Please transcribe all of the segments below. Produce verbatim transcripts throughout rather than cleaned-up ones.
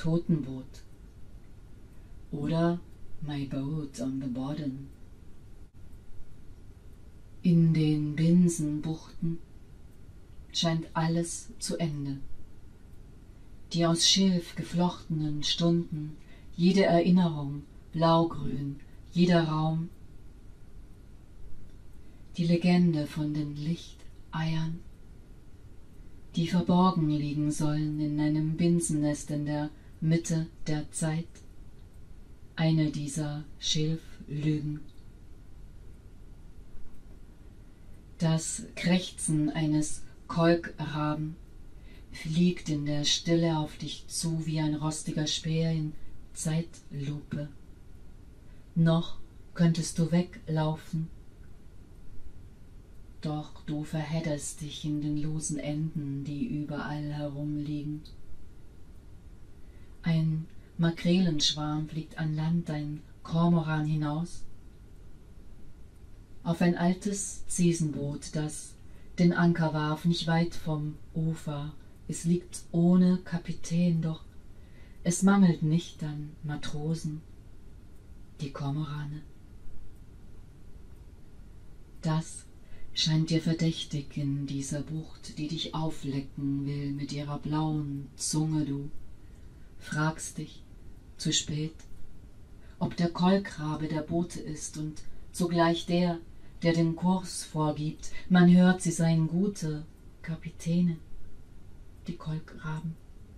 Totenboot oder My Boat on the Bottom. In den Binsenbuchten scheint alles zu Ende. Die aus Schilf geflochtenen Stunden, jede Erinnerung blaugrün, jeder Raum. Die Legende von den Lichteiern, die verborgen liegen sollen in einem Binsennest in der Mitte der Zeit. Eine dieser Schilflügen. Das Krächzen eines Kolkraben fliegt in der Stille auf dich zu wie ein rostiger Speer in Zeitlupe. Noch könntest du weglaufen, doch du verhedderst dich in den losen Enden, die überall herumliegen. Ein Makrelenschwarm fliegt an Land, ein Kormoran hinaus, auf ein altes Zesenboot, das den Anker warf, nicht weit vom Ufer. Es liegt ohne Kapitän, doch es mangelt nicht an Matrosen, die Kormorane. Das scheint dir verdächtig in dieser Bucht, die dich auflecken will mit ihrer blauen Zunge. Du fragst dich, zu spät, ob der Kolkrabe der Bote ist und zugleich der, der den Kurs vorgibt. Man hört, sie seien gute Kapitäne, die Kolkraben.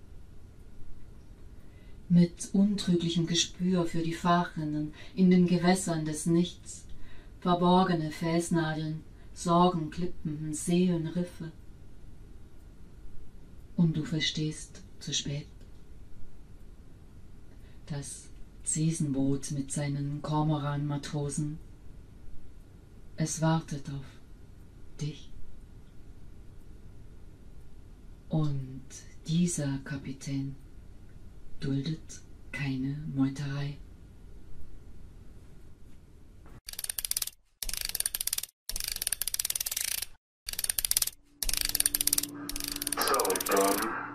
Mit untrüglichem Gespür für die Fahrrinnen in den Gewässern des Nichts, verborgene Felsnadeln, Sorgen, Klippen, Seen, Riffe. Und du verstehst zu spät. Das Zesenboot mit seinen Kormoran-Matrosen, es wartet auf dich. Und dieser Kapitän duldet keine Meuterei. So, ähm,